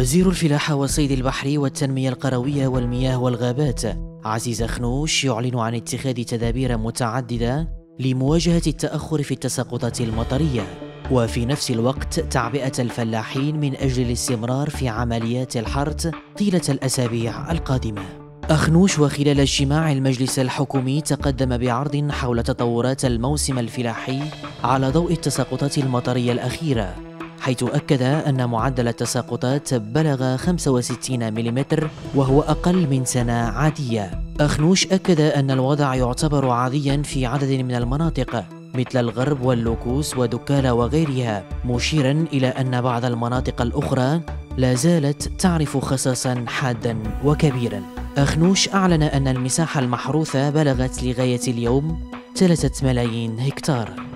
وزير الفلاحة والصيد البحري والتنمية القروية والمياه والغابات عزيز خنوش يعلن عن اتخاذ تدابير متعددة لمواجهة التأخر في التساقطات المطرية، وفي نفس الوقت تعبئة الفلاحين من أجل الاستمرار في عمليات الحرث طيلة الأسابيع القادمة. أخنوش وخلال اجتماع المجلس الحكومي تقدم بعرض حول تطورات الموسم الفلاحي على ضوء التساقطات المطرية الأخيرة، حيث أكد أن معدل التساقطات بلغ 65 ملم وهو أقل من سنة عادية. أخنوش أكد أن الوضع يعتبر عاديا في عدد من المناطق مثل الغرب واللوكوس ودكالة وغيرها، مشيرا إلى أن بعض المناطق الأخرى لا زالت تعرف خصاصا حادا وكبيرا. أخنوش أعلن أن المساحة المحروثة بلغت لغاية اليوم 3 ملايين هكتار.